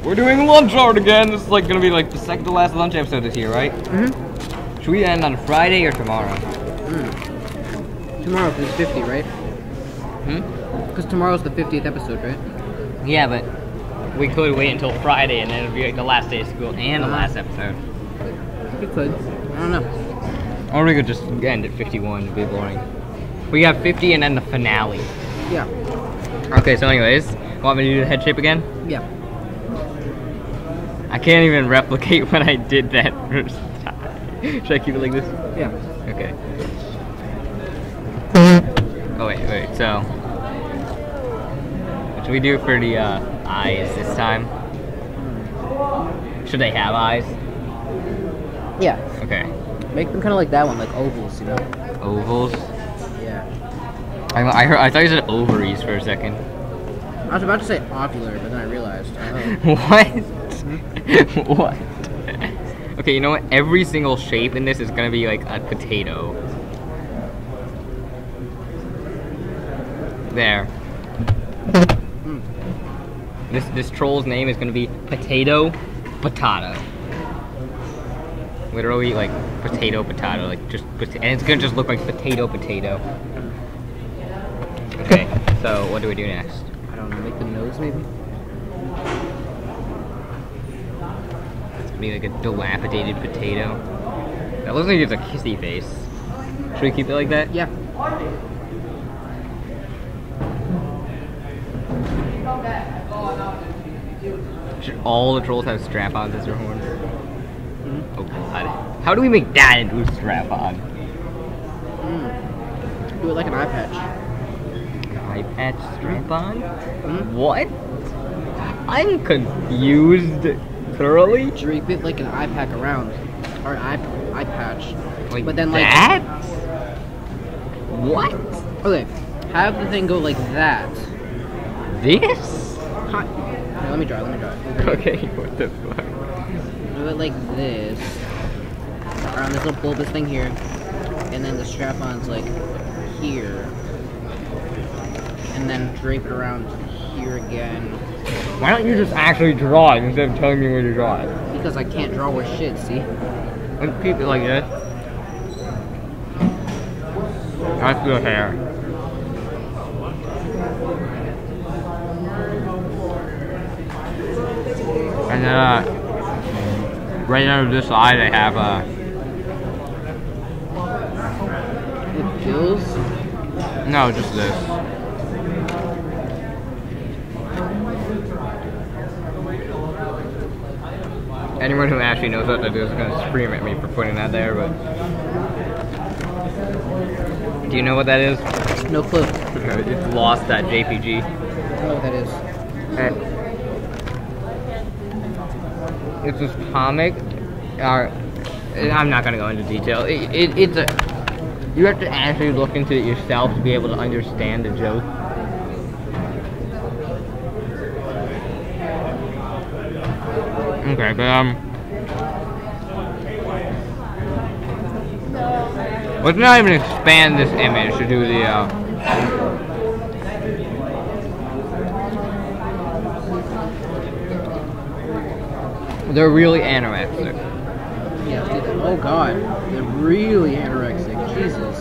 We're doing lunch art again. This is like gonna be like the second to last lunch episode this year, right? Mm-hmm. Should we end on Friday or tomorrow? Tomorrow, because it's 50, right? Because tomorrow's the 50th episode, right? Yeah, but we could wait until Friday and then it'd be like the last day of school and the last episode. We could. I don't know. Or we could just end at 51. It'd be boring. We have 50 and then the finale. Yeah. Okay, so anyways, want me to do the head shape again? Yeah. I can't even replicate when I did that first time. Should I keep it like this? Yeah. Okay. Oh wait, so what should we do for the eyes this time? Should they have eyes? Yeah. Okay. Make them kind of like that one, like ovals, you know? Ovals? Yeah. I thought you said ovaries for a second. I was about to say ovular, but then I realized. What? What? Okay, you know what? Every single shape in this is gonna be like a potato. There. This troll's name is gonna be Potato Potato. Literally like potato like just and it's gonna just look like potato. Okay, so what do we do next? I don't know, make the nose maybe? It's gonna be like a dilapidated potato. That looks like it's a kissy face. Should we keep it like that? Yeah. Should all the trolls have strap-ons as their horns? Oh god. How do we make that into a strap-on? Do it like an eye patch. An eye patch strap-on? What? I'm confused thoroughly. Drape it like an eye pack around. Or an eye patch. Like but then like that? What? Okay. Have the thing go like that. This? Here, let me draw it. Okay, what the fuck? Do it like this. Around this little bulbous thing here. And then the strap-on's like here. And then drape it around here again. Why don't you just actually draw it instead of telling me where to draw it? Because I can't draw with shit, see? Let's keep it like this. That's the hair. And then, right under this side, I have It feels. no, just this. Anyone who actually knows what that is gonna scream at me for putting that there, but do you know what that is? No clue. It's lost.jpg. I don't know what that is. It's this comic. I'm not gonna go into detail. It's a. You have to actually look into it yourself to be able to understand the joke. Okay, but let's not even expand this image to do the They're really anorexic. Yeah, oh god. They're really anorexic. Jesus.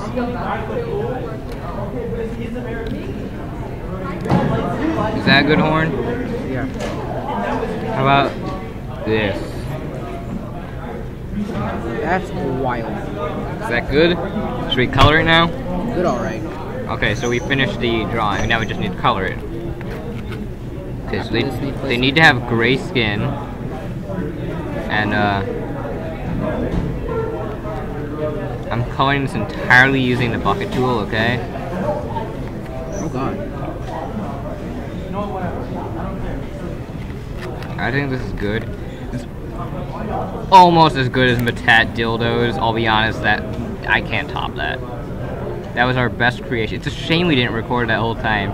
Is that a good horn? Yeah. How about this? That's wild. Is that good? Should we color it now? Good, alright. Okay, so we finished the drawing. Now we just need to color it. Okay, so they need to have gray skin. And I'm coloring this entirely using the bucket tool, okay? Oh god. I think this is good. It's almost as good as Matat dildos. I'll be honest, that I can't top that. That was our best creation. It's a shame we didn't record that whole time.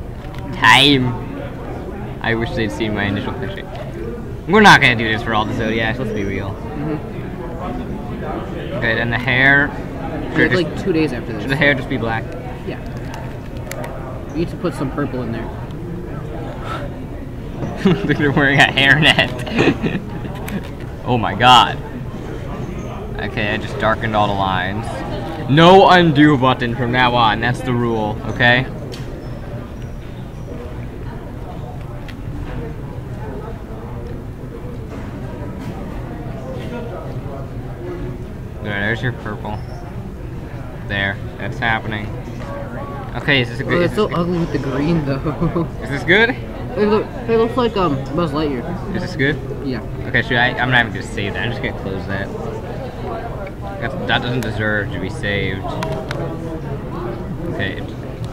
I wish they'd seen my initial picture. We're not gonna do this for all the Zodiacs, let's be real. Okay, then the hair. We have like 2 days after this. Should the hair just be black? Yeah. We need to put some purple in there. Looks like they're wearing a hairnet. Oh my god. Okay, I just darkened all the lines. No undo button from now on, that's the rule, okay? There's your purple. There, that's happening. Okay, is this a good? Oh, it's so ugly with the green though. Is this good? It looks like Buzz Lightyear. Is this good? Yeah. Okay, I'm not even gonna save that. I'm just gonna close that. That doesn't deserve to be saved. Okay.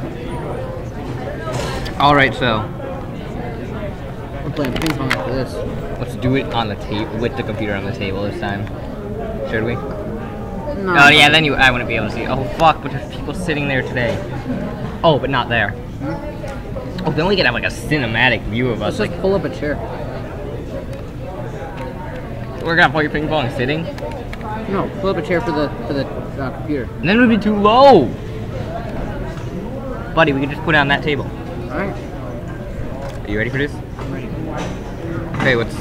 All right, so We're playing ping pong after this. let's do it on the table with the computer on the table this time. Should we? No. Oh yeah, then I wouldn't be able to see. Oh fuck! But there's people sitting there today. Oh, but not there. Oh, then we could have like a cinematic view of us. Let's just pull up a chair. We're gonna play ping pong sitting. No, pull up a chair for the computer. And then it would be too low. Buddy, we could just put it on that table. Alright. Are you ready for this? I'm ready. Okay, what's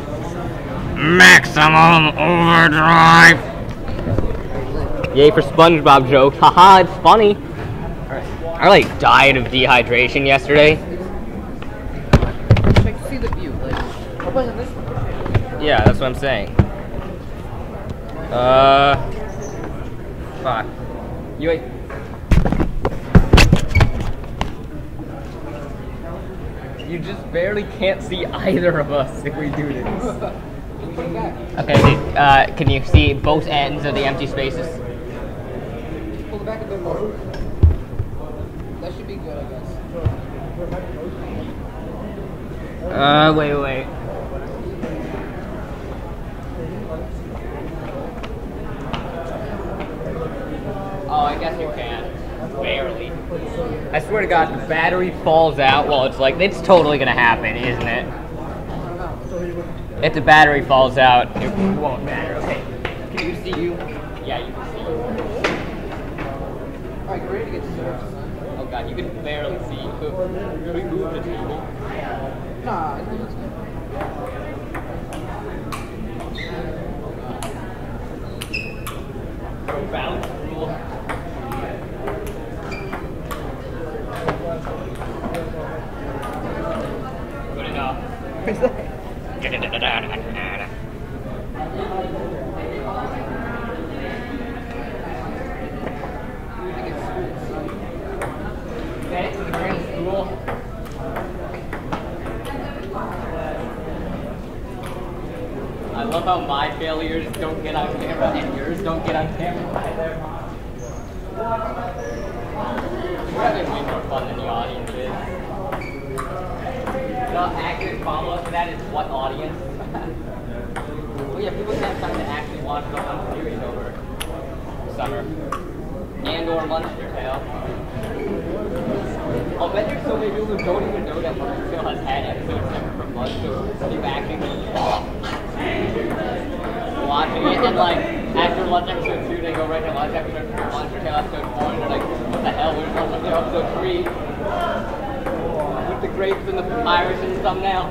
maximum overdrive? Yay for SpongeBob jokes. Haha, it's funny. I like died of dehydration yesterday. Check to see the view. Like, I'll play on this one. Yeah, that's what I'm saying. Fuck. You wait. You just barely can't see either of us if we do this. Okay, can you see both ends of the empty spaces? Pull it back a bit more. That should be good, I guess. Wait. Oh, I guess you can. Barely. I swear to God, the battery falls out. Well, it's totally gonna happen, isn't it? If the battery falls out, it won't matter. Okay. Can you see you? Yeah, you can see you. Alright, get ready to get started. Oh God, you can barely see. Can we move the table? Nah, I think it's good. Bounce rule. Good enough. Okay, so the grand school. I love how my failures don't get on camera and yours don't get on camera either. We're having way more fun than the audience is. The accurate follow-up to that is what audience? Well, yeah, people have time to actually watch the whole series over summer. And or Munster Tale. I'll bet there's so many people who don't even know that Munster Tale has had episodes separate from Munster, so you actually watching it, and like, after watch episode 2, they go right to watch episode 4, Monster Tale episode 4, and they're like, what the hell, where's Monster Tale episode 3? With the grapes and the papyrus in the thumbnail.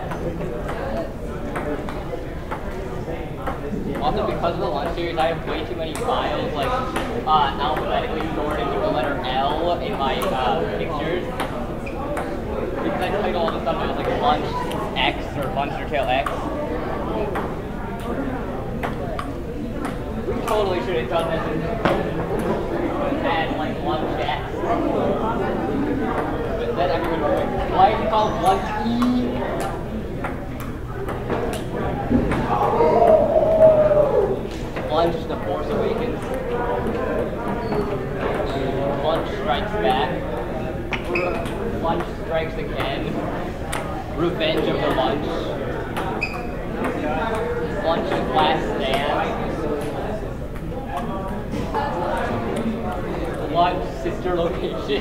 Also, because of the lunch series, I have way too many files, like, alphabetically stored into the letter L in my pictures. Because I title all the thumbnails like Lunch X or Monster Tale X. We totally should have done this and had like Lunch X. But then everyone would be like, why is it called Lunch E? Lunch The Force Awakens. Lunch Strikes Back. Lunch Strikes Again. Revenge of the Lunch. Lunch's Last Stand. Lunch Sister Location.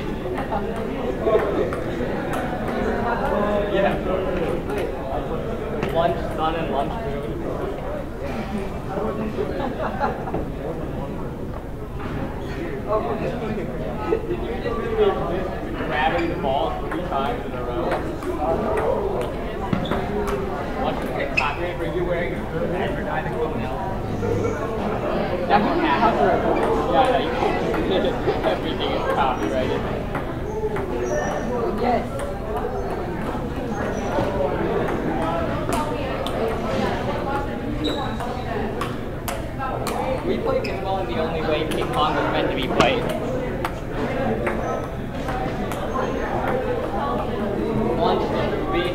Yeah. Lunch Sun and Lunch Moon. Did you just do gravity the ball 3 times in a row? Watch you get copyright for you wearing advertising clothing else. That won't happen. Yeah, no, you can't. Everything is copyrighted. Yes. We play pinball in the only way ping pong was meant to be played. Lunch movie.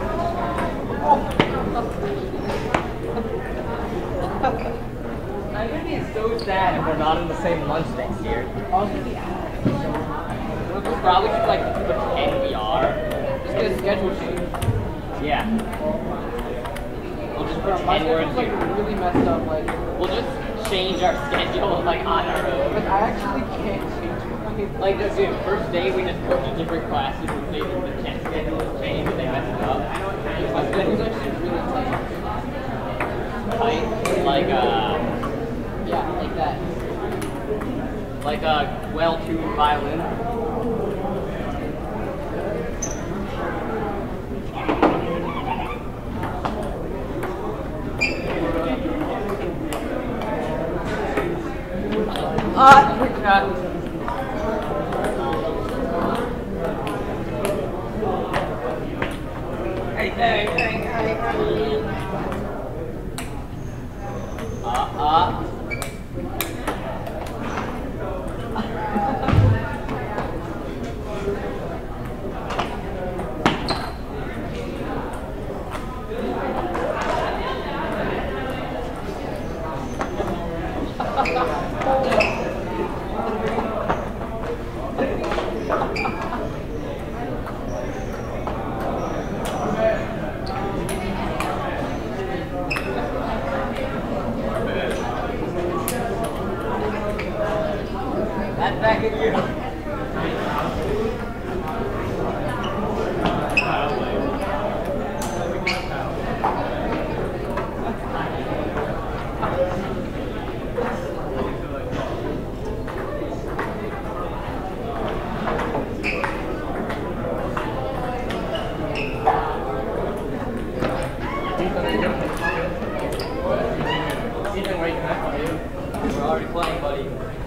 I'm gonna be so sad if we're not in the same lunch next year. We'll probably just like pretend we are. Just get a schedule change. Yeah. We'll just pretend we're in like really messed up. Like we'll just change our schedule like on our own. Like I actually can't change it. Like dude, first day we just go to different classes and say that the test schedule is changed and they messed it up. My schedule's actually really tight. Tight? Like yeah, like that. Like a well-tuned violin. That's back at you. We're already playing, buddy.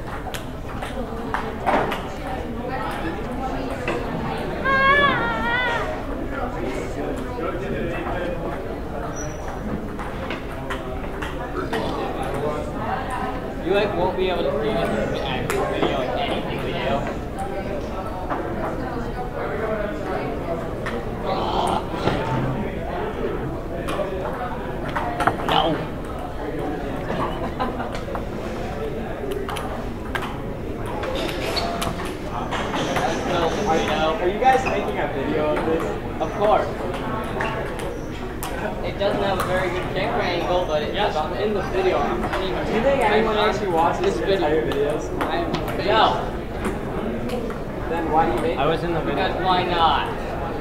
You like won't be able to see this in the actual video in anything we do. No. Are you guys making a video of this? Of course. It doesn't have a very good camera angle, but it Yes, I'm in the video. Do you think anyone actually watches this entire videos? No. Then why do you make I was in the video. Because why not?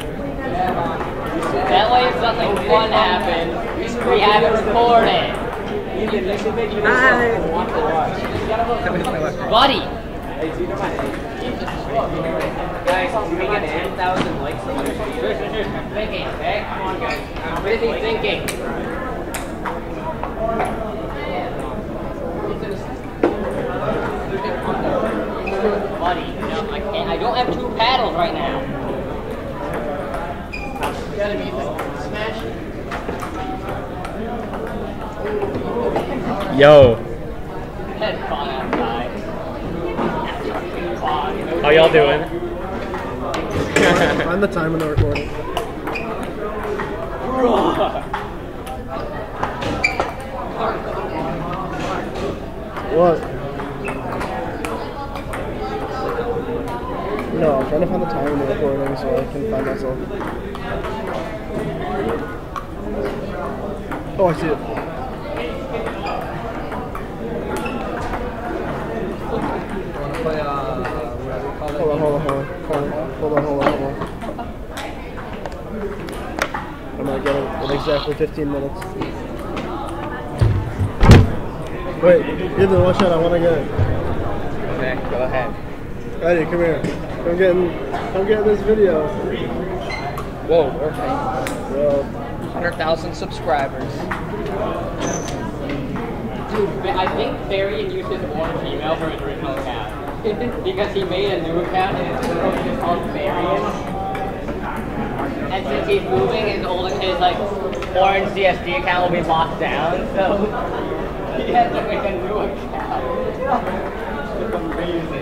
That way if something fun happens, we have it recorded. Ethan, you should make videos and want to watch. Buddy! Hey, do you know my name? Guys, can we get 10,000 likes on this video? I'm thinking, okay? Come on, guys. I'm busy thinking. Buddy, no, I can't. I don't have 2 paddles right now. You gotta be smash. Yo, Head fun outside. how y'all doing? Find the time in the recording. What? No, I'm trying to find the time in the recording so I can find myself. Oh, I see it. Play, Hold on. I'm gonna get it in exactly 15 minutes. Wait, Ethan, watch out, I wanna get it. Okay, go ahead. Eddie, come here. Come get in this video. Whoa, okay. Well, I 100,000 subscribers. Dude, I think Farian used his orange email for his original account. Because he made a new account and it's literally just called Farian. And since he's moving, his like orange CSD account will be locked down, so he had to make a new account. It's amazing.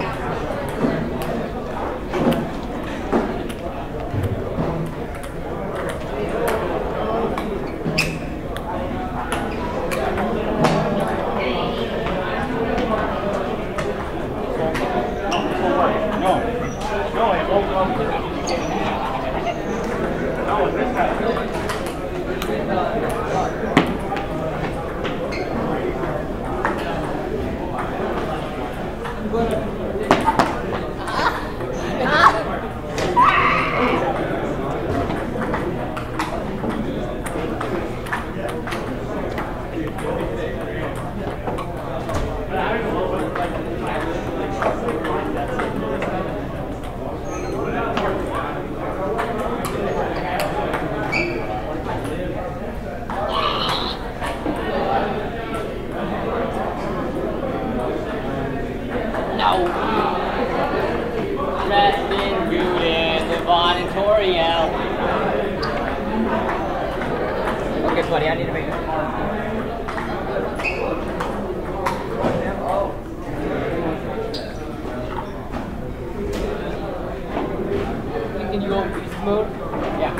Okay, buddy, I need to make this car. Can you go in beast mode? Yeah.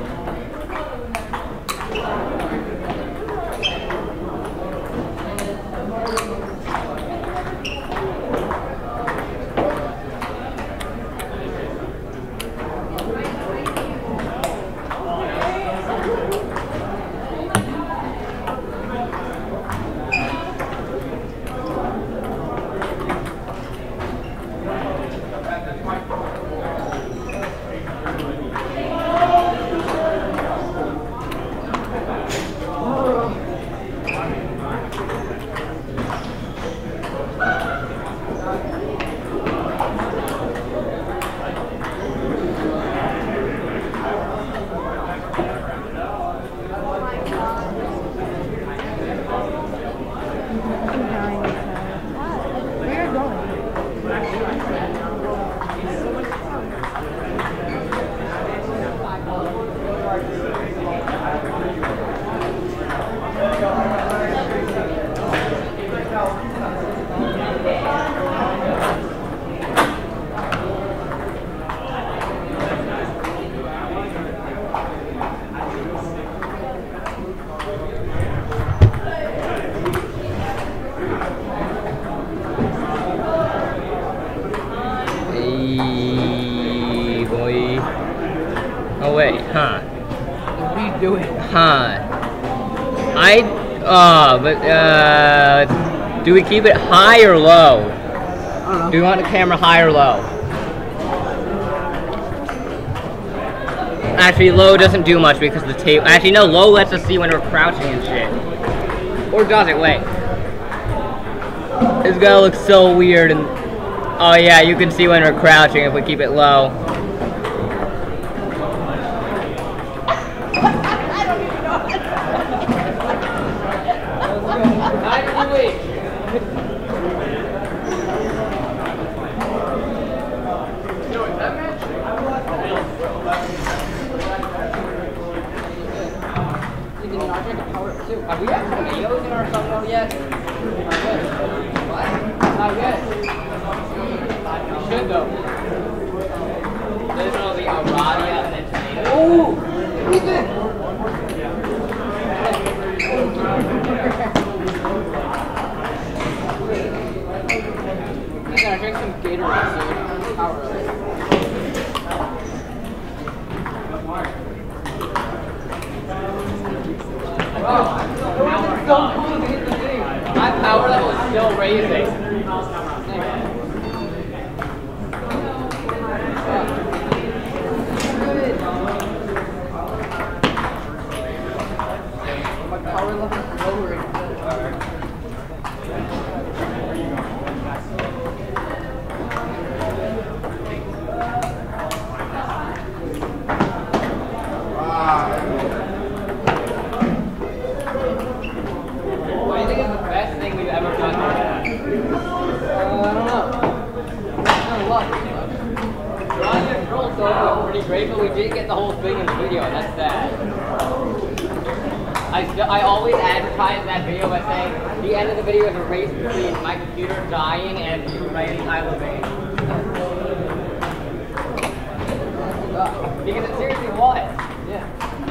Oh wait, huh? What are you doing? Huh? Do we keep it high or low? I don't know. Do we want the camera high or low? Actually, low doesn't do much because the table. Actually, no, low lets us see when we're crouching and shit. Or does it? Wait. It's gonna look so weird and. Oh yeah, you can see when we're crouching if we keep it low. Have we had tomatoes in our thumbnail yet? Not good. What? Not good. We should though. There's all the aradia and then tomatoes. Ooh! Who's it? I'm gonna drink some Gatorade soon. Power up. My power level is still raising. My power level is lowering. I always advertise that video by saying the end of the video is a race between my computer dying and you writing I love it. Because it seriously was. Yeah.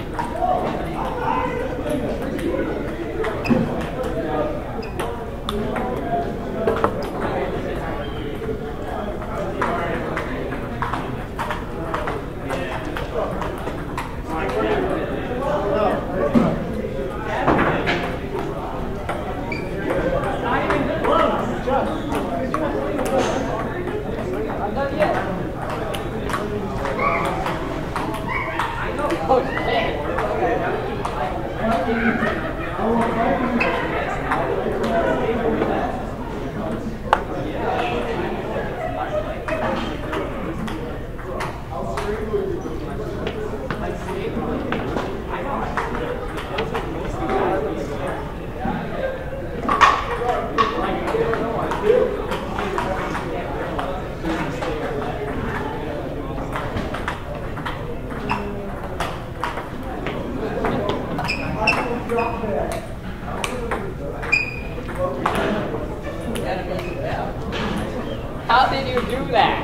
How did you do that?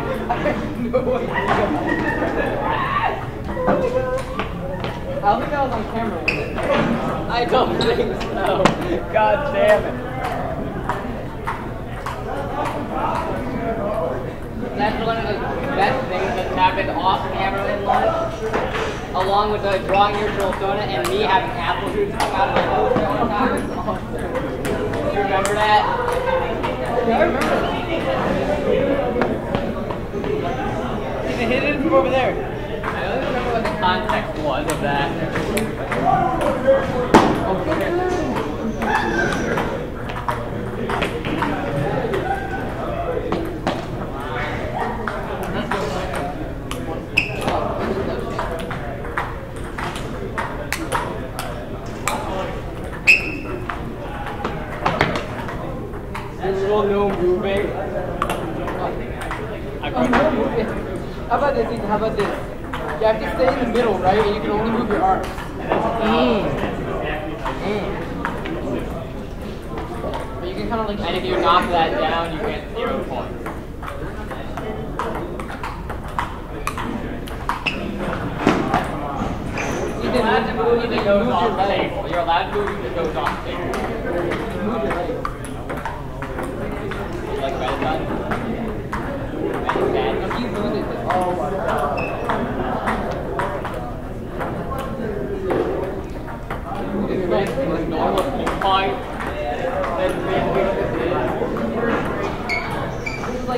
I don't think that was on camera, was it? I don't think so. God damn it. That's one of the best things that's happened off camera in life. Along with drawing your soda and me having apple juice come out of my nose all the time. It's awesome. Do you remember that? Yeah, I remember that. You can hit it from over there. I don't remember what the context was of that. This little no moving. How about this, Ethan? How about this? You have to stay in the middle, right? And you can only move your arms. But you can kind of like, and if you knock that down, you get 0 points. You're allowed to move if it goes off the table. You're allowed to move if it goes off the table. Move your legs. Like red done? If you lose it, oh my god. It's like normal fight. This is like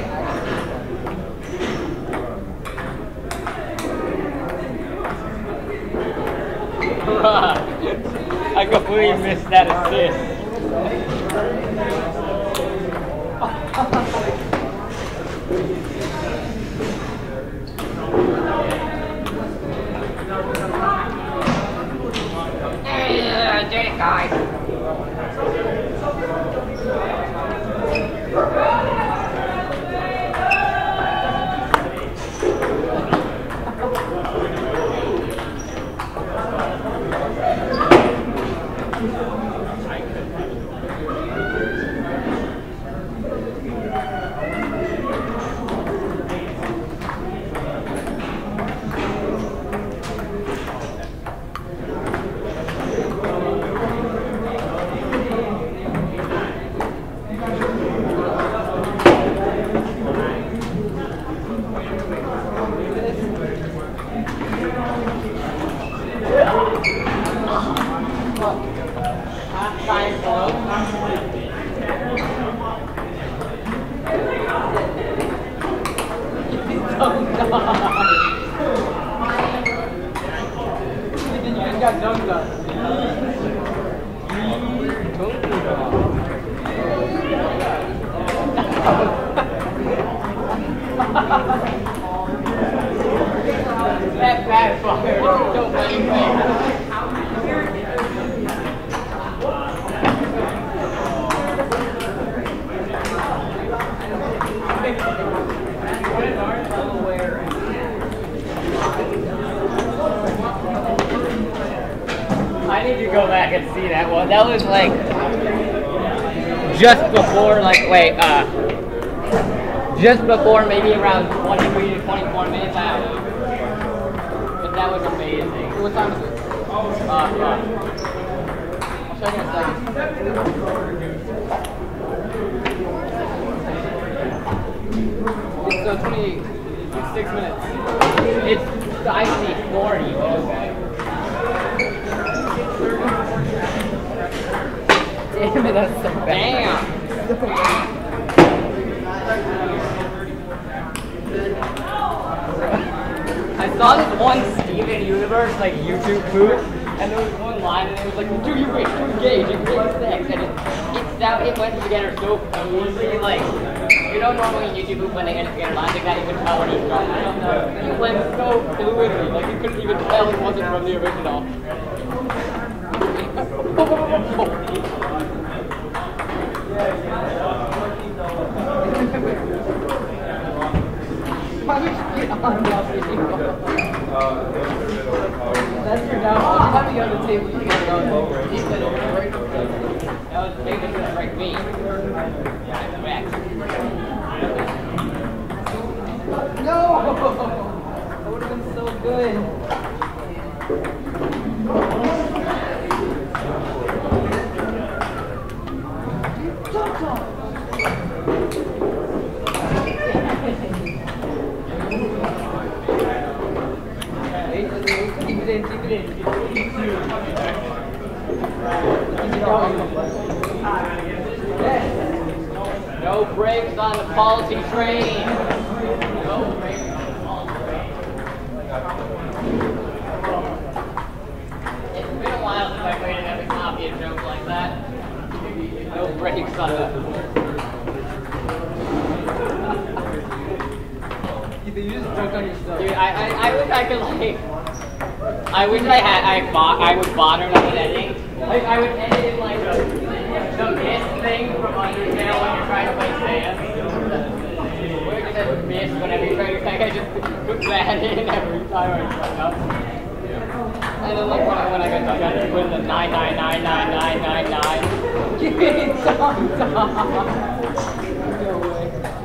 I completely missed that assist. Dirty guy. That bad fire. Don't let him didn't see that one. That was like just before, like, just before maybe around 23 to 24 minutes out. But that was amazing. What time is it? I'll check in a second. It's 26 minutes. It's actually 40, but okay. Damn it, that's so bad. Damn! I saw this one Steven Universe, like, YouTube booth, and there was one line, and it was like, do you wish to engage in gay sex? And it went together so fluidly, like, you don't normally in YouTube booth when they get together lines like that, you can tell when he's drunk. It went so fluidly, like, you couldn't even tell it wasn't from the original. That's your downfall. You have me on the table. You can go over. He said it was right. That was big to break me. No! That would have been so good. Keep it in. No brakes on the policy train. No brakes on the policy train. It's been a while since I made a copy a joke like that. No brakes on that. You just broke on yourself. Dude, I wish I could, like, I wish I was modern on editing. Like, I would edit in, like, the mist thing from Undertale when you're trying to play Sand. Where it says mist whenever you're trying to attack, I just put that in every time I fuck up. And then, like, when I got done, I just put in the 9999999. Give me some time. No way.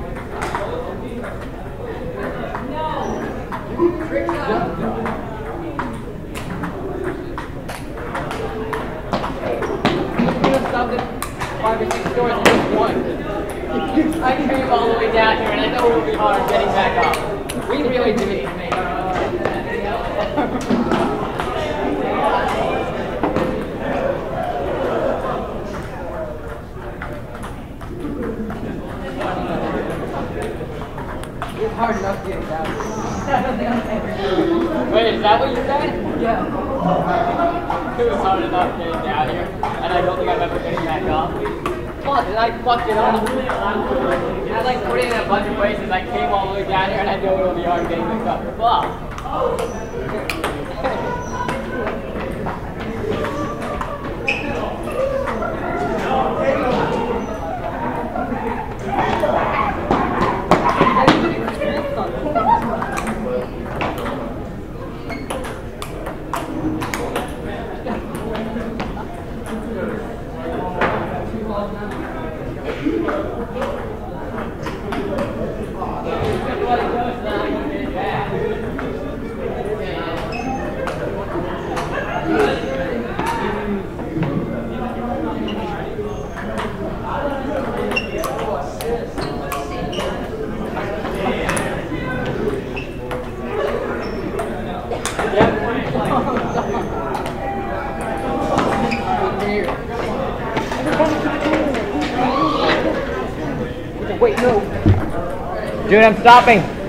Stop at 5 or 6 stores and just one. I came all the way down here and I know it will be hard getting back up. We really do need to make It's hard enough getting down. Wait, is that what you said? Yeah. It was hard enough getting down here, and I don't think I'm ever getting back up. Plus, I fucked it up. I like put it in a bunch of places. I came all the way down here, and I know it'll be hard getting back up. Fuck. Wait, no. Dude, I'm stopping.